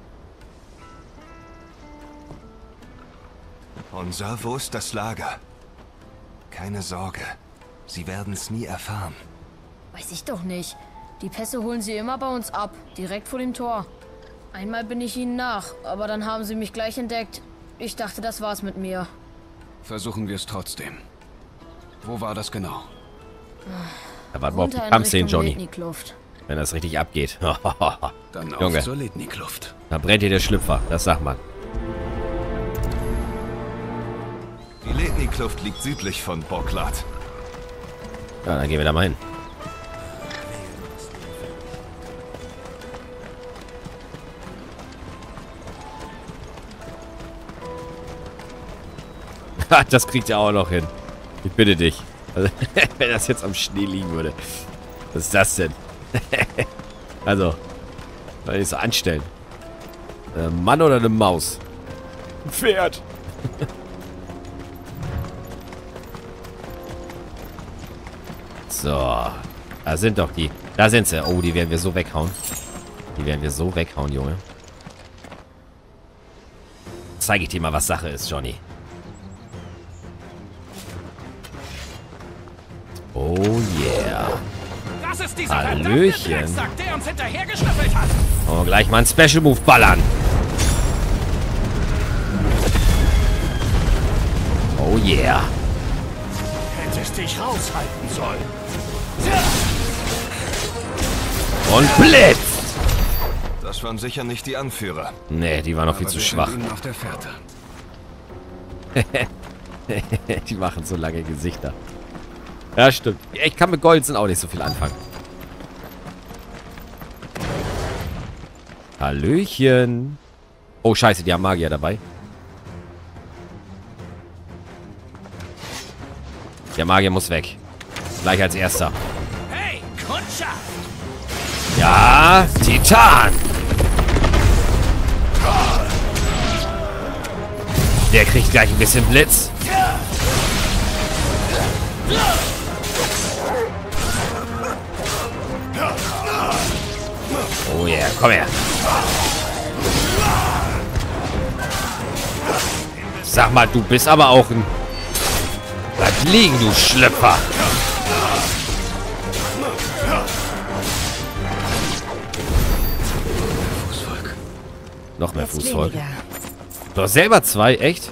Unser, wo ist das Lager? Keine Sorge. Sie werden es nie erfahren.
Weiß ich doch nicht. Die Pässe holen sie immer bei uns ab, direkt vor dem Tor. Einmal bin ich ihnen nach, aber dann haben sie mich gleich entdeckt. Ich dachte, das war's mit mir.
Versuchen wir es trotzdem. Wo war das genau?
Da warten wir auf die Kampfszenen, Johnny. Wenn das richtig abgeht.
Dann
Junge,
auf zur Letnikluft.
da brennt hier der Schlüpfer, das sagt man.
Die Letnikluft liegt südlich von Bocklat.
Ja, dann gehen wir da mal hin. Das kriegt er auch noch hin. Ich bitte dich. Also, wenn das jetzt am Schnee liegen würde. Was ist das denn? Also, soll ich so anstellen? Ein Mann oder eine Maus? Ein Pferd. So. Da sind doch die. Da sind sie. Oh, die werden wir so weghauen. Die werden wir so weghauen, Junge. Zeige ich dir mal, was Sache ist, Johnny. Oh yeah.
Das ist dieser
Hallöchen.
Drecksack, der uns hinterhergeschnüffelt hat.
Oh, gleich mal einen Special Move ballern. Oh yeah.
Hättest dich raushalten sollen.
Und blitzt.
Das waren sicher nicht die Anführer.
Nee, die waren noch viel zu schwach.
Auf der Fährte.
Die machen so lange Gesichter. Ja, stimmt. Ich kann mit Goldsen auch nicht so viel anfangen. Hallöchen. Oh, scheiße, die haben Magier dabei. Der Magier muss weg. Gleich als erster.
Hey, Kundschaft!
Ja, Titan! Der kriegt gleich ein bisschen Blitz. Oh yeah, komm her. Sag mal, du bist aber auch ein... Bleib liegen, du Schlüpfer.
Fußvolk.
Noch mehr Fußvolk. Du hast selber 2, echt?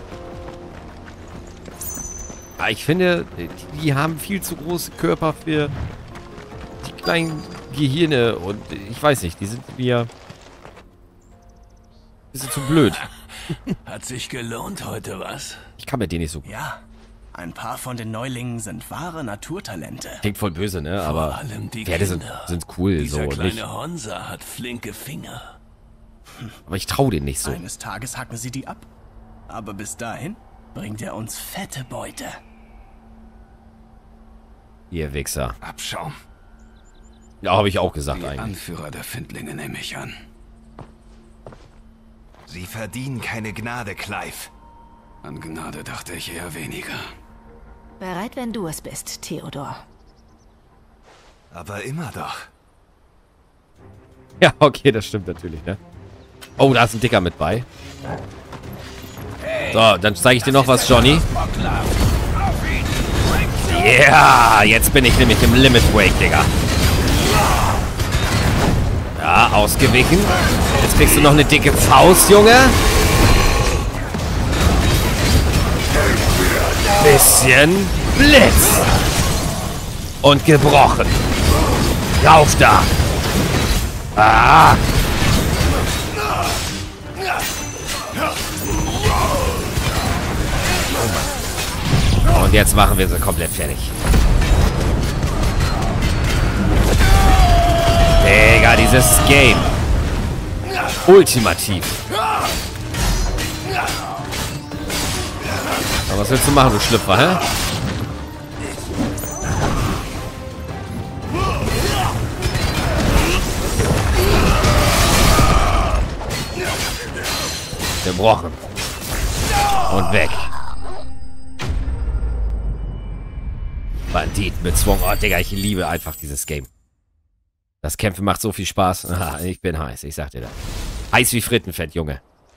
Ah, ich finde, die haben viel zu große Körper für die kleinen Gehirne. Und ich weiß nicht, die sind mir... ein bisschen zu blöd.
Hat sich gelohnt heute, was?
Ich kann mit denen nicht so gut.
Ja, ein paar von den Neulingen sind wahre Naturtalente.
Klingt voll böse, ne? Aber
Vor allem die
Pferde
Kinder.
sind cool,
Dieser
so
kleine
nicht.
Honsa hat flinke Finger.
Aber ich trau denen nicht so.
Eines Tages hacken sie die ab. Aber bis dahin bringt er uns fette Beute.
Ihr Wichser.
Abschaum.
Ja, habe ich auch gesagt
Die
eigentlich.
Anführer der Findlinge nehme ich an.
Sie verdienen keine Gnade, Clive.
An Gnade dachte ich eher weniger.
Bereit, wenn du es bist, Theodor.
Aber immer doch.
Ja, okay, das stimmt natürlich, ne? Oh, da ist ein Dicker mit bei. So, dann zeige ich dir noch was, Johnny. Yeah, jetzt bin ich nämlich im Limit Break, Digga. Ja, ausgewichen. Jetzt kriegst du noch eine dicke Faust, Junge. Bisschen Blitz. Und gebrochen. Rauf da. Ah. Und jetzt machen wir sie komplett fertig. Digga, dieses Game. Ultimativ. Aber was willst du machen, du Schlüpfer, hä? Gebrochen. Und weg. Bandit mit Zwang. Oh, Digga, ich liebe einfach dieses Game. Das Kämpfen macht so viel Spaß. Aha, ich bin heiß, ich sag dir das. Heiß wie Frittenfett, Junge.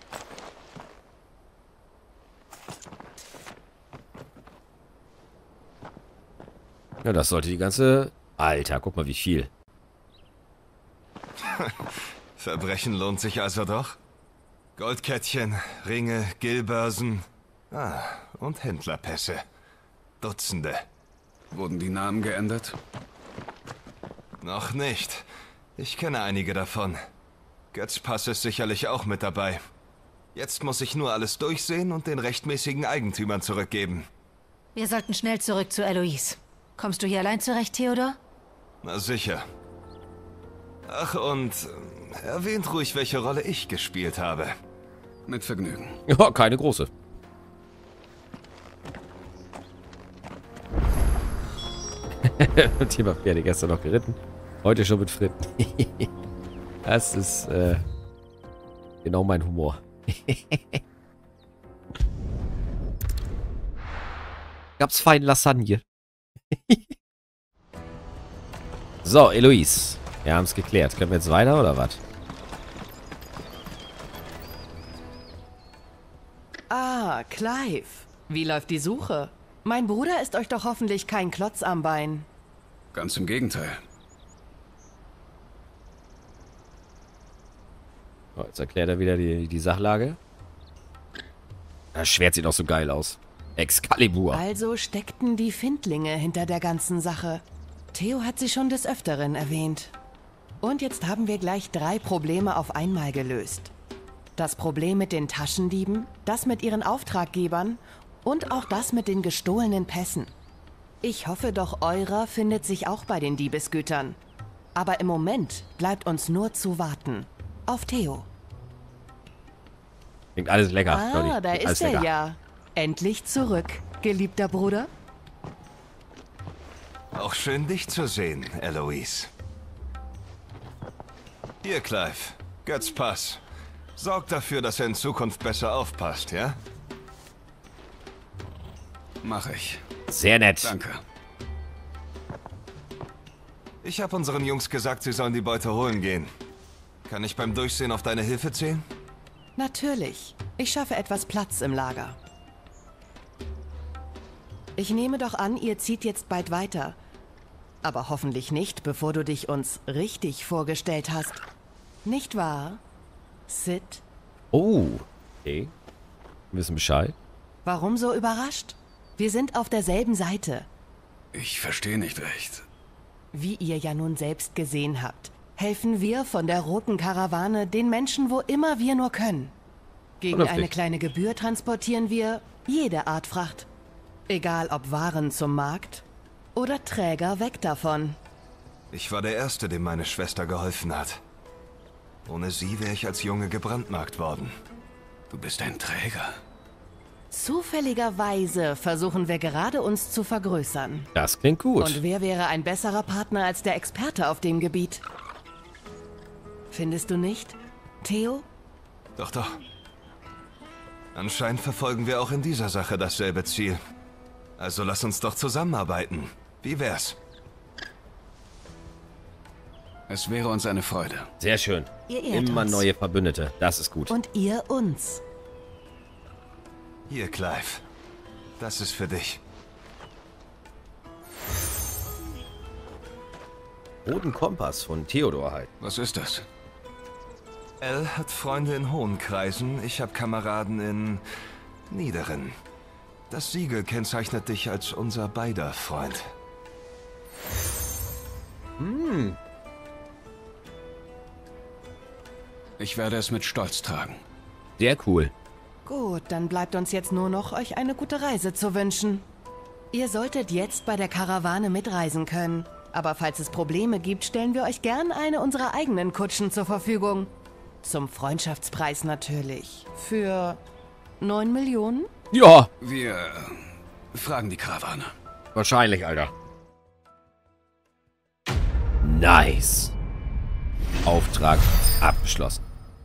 Ja, das sollte die ganze... Alter, guck mal, wie viel.
Verbrechen lohnt sich also doch. Goldkettchen, Ringe, Gilbörsen. Ah, und Händlerpässe. Dutzende.
Wurden die Namen geändert?
Noch nicht. Ich kenne einige davon. Götzpass ist sicherlich auch mit dabei. Jetzt muss ich nur alles durchsehen und den rechtmäßigen Eigentümern zurückgeben.
Wir sollten schnell zurück zu Eloise. Kommst du hier allein zurecht, Theodor?
Na sicher. Ach, und erwähnt ruhig, welche Rolle ich gespielt habe.
Mit Vergnügen.
Ja, keine große. Thema Pferde gestern noch geritten. Heute schon mit Fritten. Das ist genau mein Humor. Gab's fein Lasagne. So, Eloise. Wir haben es geklärt. Können wir jetzt weiter oder was?
Ah, Clive. Wie läuft die Suche? Mein Bruder ist euch doch hoffentlich kein Klotz am Bein.
Ganz im Gegenteil.
Oh, jetzt erklärt er wieder die Sachlage. Das Schwert sieht auch so geil aus. Excalibur.
Also steckten die Findlinge hinter der ganzen Sache. Theo hat sie schon des Öfteren erwähnt. Und jetzt haben wir gleich 3 Probleme auf einmal gelöst. Das Problem mit den Taschendieben, das mit ihren Auftraggebern und auch das mit den gestohlenen Pässen. Ich hoffe doch, eurer findet sich auch bei den Diebesgütern. Aber im Moment bleibt uns nur zu warten. Auf Theo.
Klingt alles lecker.
Ah, da ist er ja. Endlich zurück, geliebter Bruder.
Auch schön, dich zu sehen, Eloise. Hier, Clive. Götzpass. Sorg dafür, dass er in Zukunft besser aufpasst, ja?
Mach ich.
Sehr nett.
Danke.
Ich habe unseren Jungs gesagt, sie sollen die Beute holen gehen. Kann ich beim Durchsehen auf deine Hilfe zählen?
Natürlich. Ich schaffe etwas Platz im Lager. Ich nehme doch an, ihr zieht jetzt bald weiter. Aber hoffentlich nicht, bevor du dich uns richtig vorgestellt hast. Nicht wahr, Sid?
Oh, okay. Wir wissen Bescheid.
Warum so überrascht? Wir sind auf derselben Seite.
Ich verstehe nicht recht.
Wie ihr ja nun selbst gesehen habt, helfen wir von der Roten Karawane den Menschen, wo immer wir nur können. Gegen eine kleine Gebühr transportieren wir jede Art Fracht. Egal ob Waren zum Markt oder Träger weg davon.
Ich war der Erste, dem meine Schwester geholfen hat. Ohne sie wäre ich als Junge gebrandmarkt worden.
Du bist ein Träger.
Zufälligerweise versuchen wir gerade, uns zu vergrößern.
Das klingt gut.
Und wer wäre ein besserer Partner als der Experte auf dem Gebiet? Findest du nicht, Theo?
Doch, doch. Anscheinend verfolgen wir auch in dieser Sache dasselbe Ziel. Also lass uns doch zusammenarbeiten. Wie wär's?
Es wäre uns eine Freude.
Sehr schön.
Ihr ehrt
Immer
uns.
neue Verbündete. Das ist gut.
Und ihr uns.
Hier, Clive. Das ist für dich.
Roten Kompass von Theodor halt.
Was ist das?
Elle hat Freunde in hohen Kreisen, ich habe Kameraden in niederen. Das Siegel kennzeichnet dich als unser beider Freund.
Hm.
Ich werde es mit Stolz tragen.
Sehr cool.
Gut, dann bleibt uns jetzt nur noch, euch eine gute Reise zu wünschen. Ihr solltet jetzt bei der Karawane mitreisen können. Aber falls es Probleme gibt, stellen wir euch gern eine unserer eigenen Kutschen zur Verfügung. Zum Freundschaftspreis natürlich. Für 9 Millionen?
Ja.
Wir fragen die Karawane.
Wahrscheinlich, Alter. Nice. Auftrag abgeschlossen.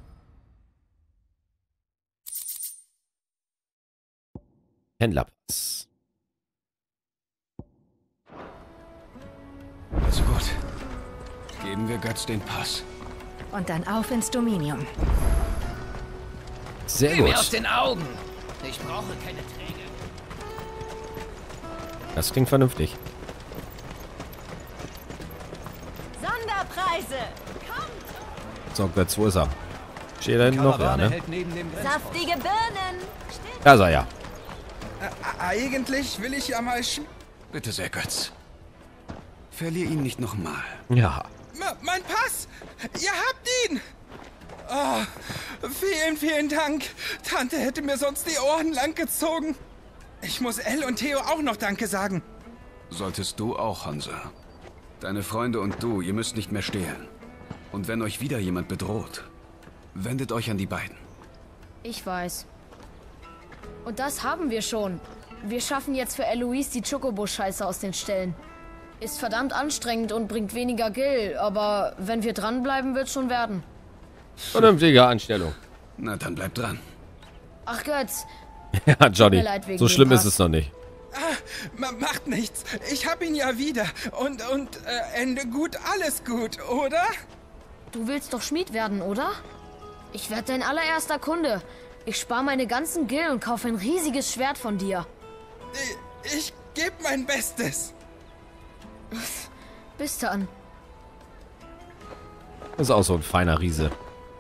Händlerplatz.
Also gut. Geben wir Götz den Pass.
Und dann auf ins Dominium.
Sehr
Geh mir
gut.
aus den Augen. Ich brauche keine Träge.
Das klingt vernünftig.
Sonderpreise! Kommt!
So, Götz, wo ist er? Steht da hinten noch? Ja, ne?
Saftige Birnen!
Da ist er ja.
Eigentlich will ich ja mal
Bitte sehr, Götz. Verlier ihn nicht nochmal.
Ja.
Mein Pass! Ihr habt ihn! Oh, vielen, vielen Dank. Tante hätte mir sonst die Ohren lang gezogen. Ich muss Elle und Theo auch noch Danke sagen.
Solltest du auch, Hansa. Deine Freunde und du, ihr müsst nicht mehr stehlen. Und wenn euch wieder jemand bedroht, wendet euch an die beiden.
Ich weiß. Und das haben wir schon. Wir schaffen jetzt für Eloise die Chocobo-Scheiße aus den Ställen. Ist verdammt anstrengend und bringt weniger Gil, aber wenn wir dranbleiben, wird's schon werden.
Vernünftige Anstellung.
Na, dann bleib dran.
Ach Götz.
Ja, Johnny.
Tut mir leid wegen
So
dem
schlimm ist
Pass.
es noch nicht.
Macht nichts. Ich hab ihn ja wieder. Und Ende gut, alles gut, oder?
Du willst doch Schmied werden, oder? Ich werde dein allererster Kunde. Ich spare meine ganzen Gil und kaufe ein riesiges Schwert von dir.
Ich gebe mein Bestes.
Bis dann.
Das ist auch so ein feiner Riese.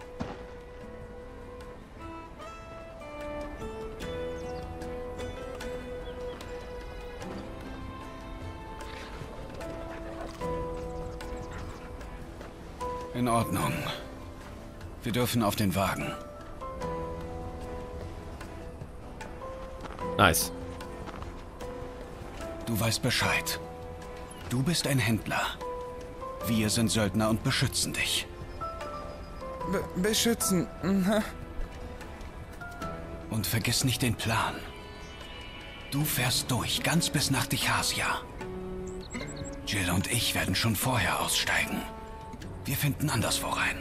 In Ordnung. Wir dürfen auf den Wagen.
Nice.
Du weißt Bescheid. Du bist ein Händler. Wir sind Söldner und beschützen dich.
Beschützen. Mhm.
Und vergiss nicht den Plan. Du fährst durch, ganz bis nach Dichasia. Jill und ich werden schon vorher aussteigen. Wir finden anderswo rein.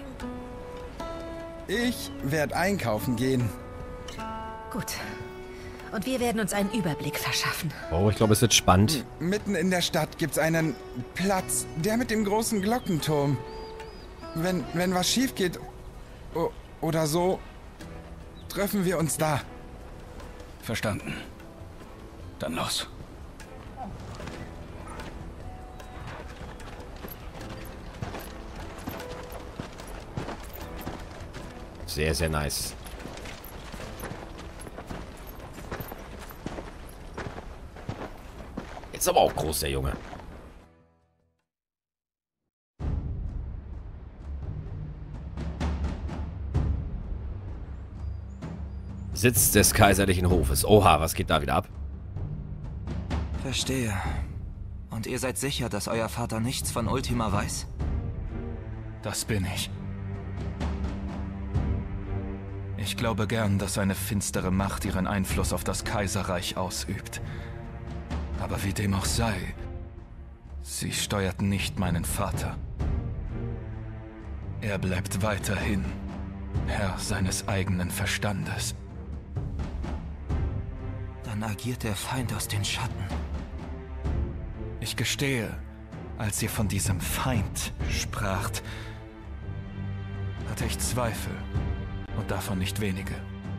Ich werde einkaufen gehen.
Gut. Und wir werden uns einen Überblick verschaffen.
Oh, ich glaube, es wird spannend.
Mitten in der Stadt gibt's einen Platz, der mit dem großen Glockenturm. Wenn was schief geht oder so, Treffen wir uns da.
Verstanden. Dann los.
Sehr, sehr nice. Jetzt aber auch groß, der Junge. Sitz des kaiserlichen Hofes. Oha, was geht da wieder ab?
Verstehe. Und ihr seid sicher, dass euer Vater nichts von Ultima weiß?
Das bin ich. Ich glaube gern, dass eine finstere Macht ihren Einfluss auf das Kaiserreich ausübt. Aber wie dem auch sei, sie steuert nicht meinen Vater. Er bleibt weiterhin Herr seines eigenen Verstandes.
Dann agiert der Feind aus den Schatten.
Ich gestehe, als ihr von diesem Feind spracht, hatte ich Zweifel. Und davon nicht wenige.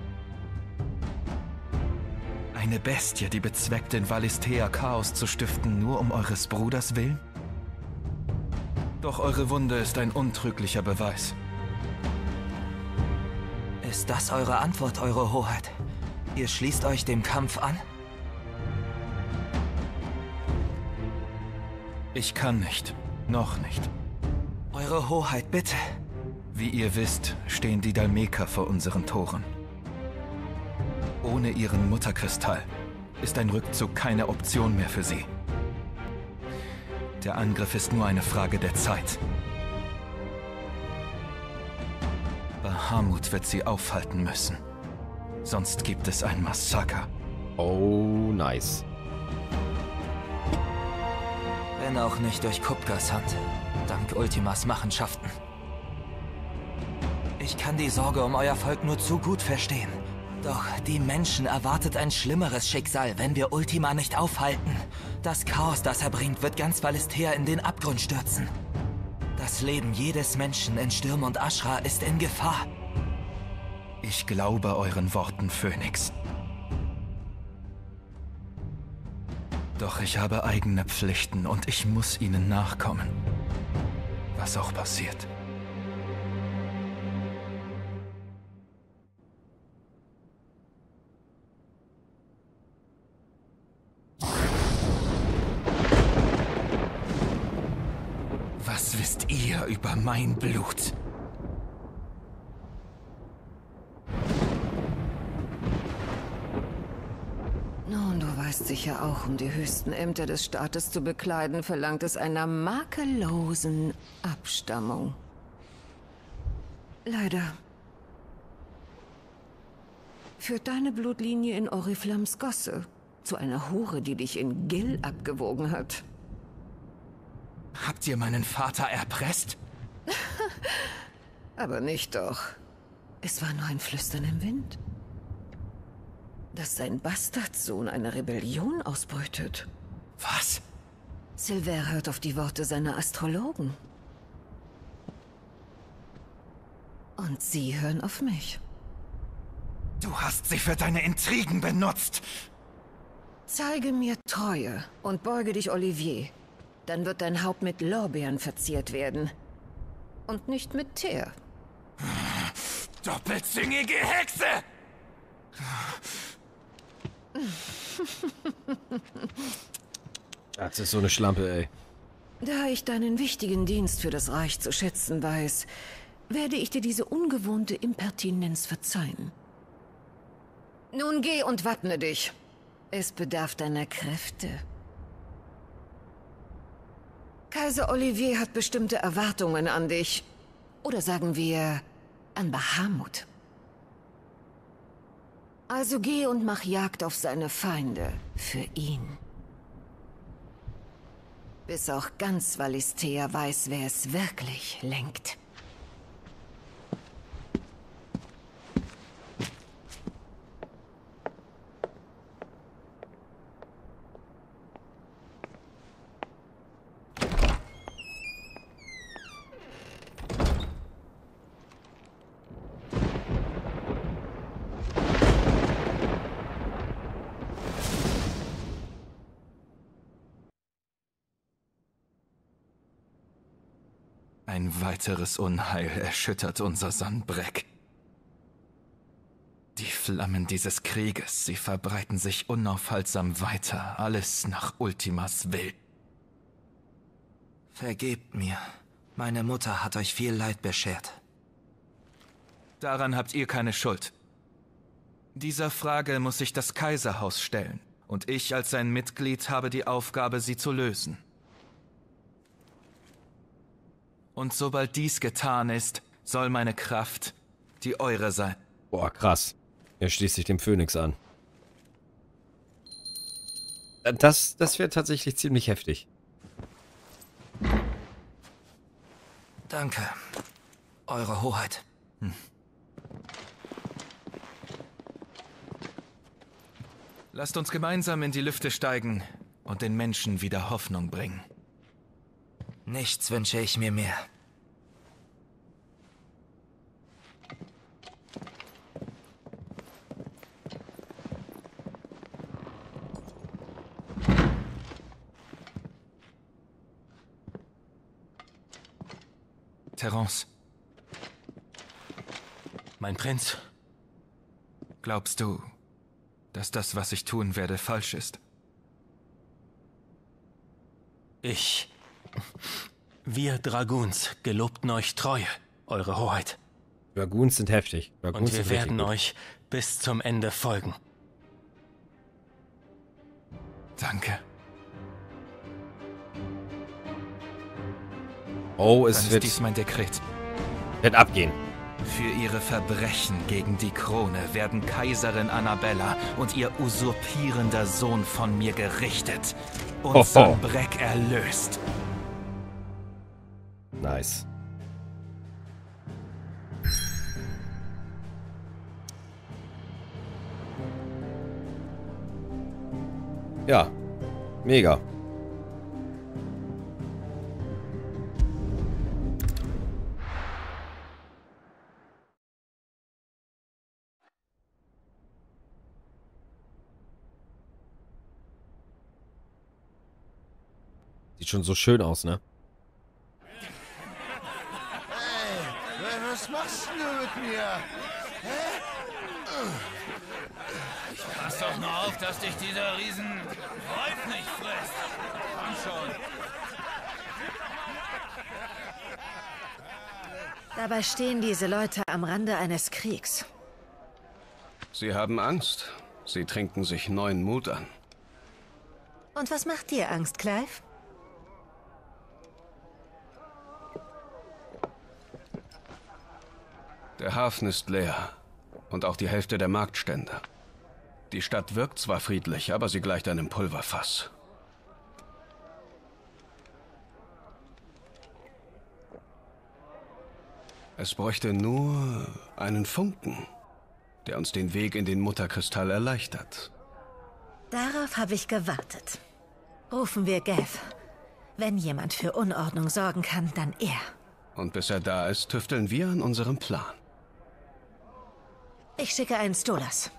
Eine Bestie, die bezweckt, in Valisthea Chaos zu stiften, nur um eures Bruders willen? Doch eure Wunde ist ein untrüglicher Beweis.
Ist das eure Antwort, Eure Hoheit? Ihr schließt euch dem Kampf an?
Ich kann nicht. Noch nicht.
Eure Hoheit, bitte.
Wie ihr wisst, stehen die Dhalmeker vor unseren Toren. Ohne ihren Mutterkristall ist ein Rückzug keine Option mehr für sie. Der Angriff ist nur eine Frage der Zeit. Bahamut wird sie aufhalten müssen. Sonst gibt es ein Massaker.
Oh, nice.
Wenn auch nicht durch Kupkas Hand, dank Ultimas Machenschaften. Ich kann die Sorge um euer Volk nur zu gut verstehen. Doch die Menschen erwartet ein schlimmeres Schicksal, wenn wir Ultima nicht aufhalten. Das Chaos, das er bringt, wird ganz Valisthea in den Abgrund stürzen. Das Leben jedes Menschen in Stürm und Ashra ist in Gefahr.
Ich glaube euren Worten, Phönix. Doch ich habe eigene Pflichten und ich muss ihnen nachkommen. Was auch passiert. Was wisst ihr über mein Blut?
Nun, du weißt sicher auch, um die höchsten Ämter des Staates zu bekleiden, verlangt es einer makellosen Abstammung. Leider führt deine Blutlinie in Oriflamms Gosse zu einer Hure, die dich in Gil abgewogen hat.
Habt ihr meinen Vater erpresst?
Aber nicht doch. Es war nur ein Flüstern im Wind. Dass sein Bastardsohn eine Rebellion ausbrütet.
Was?
Silver hört auf die Worte seiner Astrologen. Und sie hören auf mich.
Du hast sie für deine Intrigen benutzt.
Zeige mir Treue und beuge dich Olivier. Dann wird dein Haupt mit Lorbeeren verziert werden. Und nicht mit Teer.
Doppelzüngige Hexe!
Das ist so eine Schlampe, ey.
Da ich deinen wichtigen Dienst für das Reich zu schätzen weiß, werde ich dir diese ungewohnte Impertinenz verzeihen. Nun geh und wappne dich. Es bedarf deiner Kräfte. Kaiser Olivier hat bestimmte Erwartungen an dich. Oder sagen wir, an Bahamut. Also geh und mach Jagd auf seine Feinde. Für ihn. Bis auch ganz Valisthea weiß, wer es wirklich lenkt.
Ein weiteres Unheil erschüttert unser Sanbreque. Die Flammen dieses Krieges, sie verbreiten sich unaufhaltsam weiter, alles nach Ultimas Will.
Vergebt mir. Meine Mutter hat euch viel Leid beschert.
Daran habt ihr keine Schuld. Dieser Frage muss sich das Kaiserhaus stellen, und ich als sein Mitglied habe die Aufgabe, sie zu lösen. Und sobald dies getan ist, soll meine Kraft die eure sein.
Boah, krass. Er schließt sich dem Phönix an. Das wäre tatsächlich ziemlich heftig.
Danke, Eure Hoheit.
Lasst uns gemeinsam in die Lüfte steigen und den Menschen wieder Hoffnung bringen.
Nichts wünsche ich mir mehr.
Terence.
Mein Prinz.
Glaubst du, dass das, was ich tun werde, falsch ist?
Wir Dragoons gelobten euch Treue, Eure Hoheit.
Dragoons sind heftig.
Und wir werden euch bis zum Ende folgen.
Danke.
Oh,
es wird dies mein Dekret.
Wird abgehen.
Für ihre Verbrechen gegen die Krone werden Kaiserin Annabella und ihr usurpierender Sohn von mir gerichtet und Sanbreque erlöst.
Nice. Ja, mega. Sieht schon so schön aus, ne?
Hey, was machst du mit mir? Hä?
Pass doch nur auf, dass dich dieser Wolf nicht frisst. Komm schon.
Dabei stehen diese Leute am Rande eines Kriegs.
Sie haben Angst. Sie trinken sich neuen Mut an.
Und was macht dir Angst, Clive?
Der Hafen ist leer. Und auch die Hälfte der Marktstände. Die Stadt wirkt zwar friedlich, aber sie gleicht einem Pulverfass. Es bräuchte nur einen Funken, der uns den Weg in den Mutterkristall erleichtert.
Darauf habe ich gewartet. Rufen wir Gav. Wenn jemand für Unordnung sorgen kann, dann er.
Und bis er da ist, tüfteln wir an unserem Plan.
Ich schicke einen Stolas.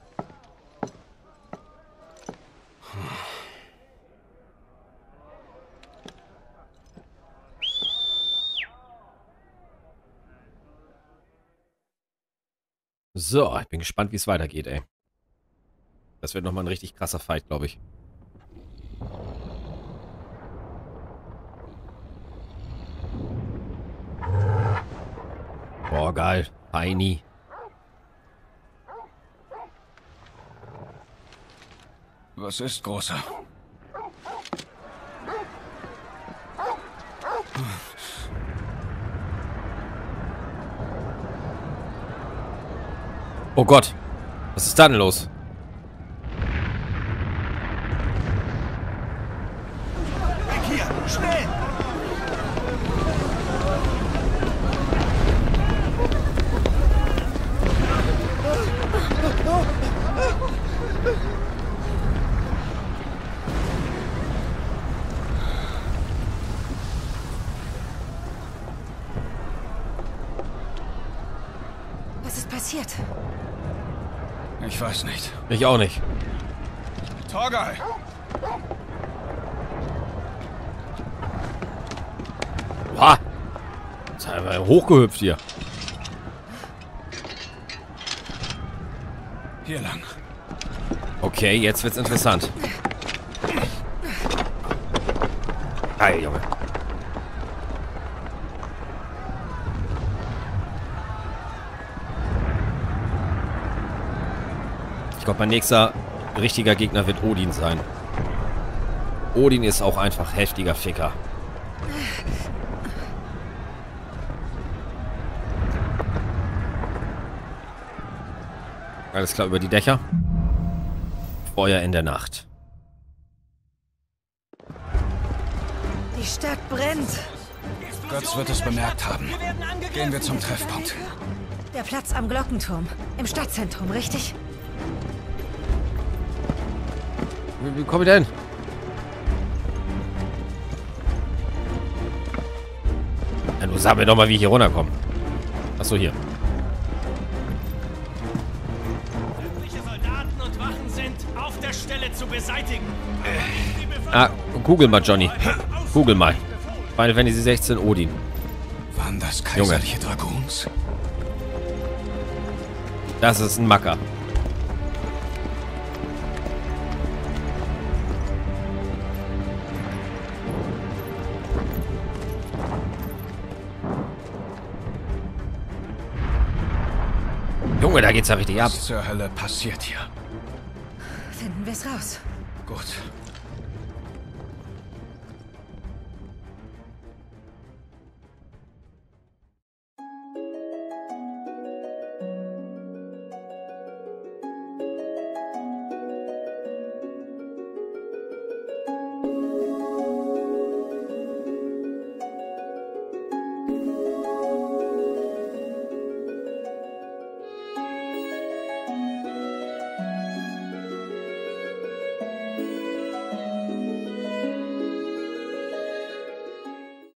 So, ich bin gespannt, wie es weitergeht, ey. Das wird nochmal ein richtig krasser Fight, glaube ich. Boah, geil. Heini.
Was ist, Großer?
Oh Gott. Was ist da denn los?
Weg hier! Schnell!
Was ist passiert?
Ich weiß nicht.
Ich auch nicht.
Torgal!
Ha! Ist einfach hochgehüpft hier.
Hier lang.
Okay, jetzt wird's interessant. Geil, Junge. Ich glaube, mein nächster richtiger Gegner wird Odin sein. Odin ist auch einfach heftiger Ficker. Alles klar, über die Dächer. Feuer in der Nacht.
Die Stadt brennt.
Götz wird es bemerkt haben. Gehen wir zum Treffpunkt.
Der Platz am Glockenturm. Im Stadtzentrum, richtig?
Wie komme ich denn? Ja, du sag mir doch mal, wie ich hier runterkomme. Achso, hier.
Soldaten und Wachen sind auf der Stelle zu beseitigen.
Google mal, Johnny. Google mal. Final Fantasy 16 Odin.
Waren das kaiserliche Dragoons?
Das ist ein Macker. Junge, da geht's ja richtig ab.
Was zur Hölle passiert hier?
Finden wir es raus.
Gut.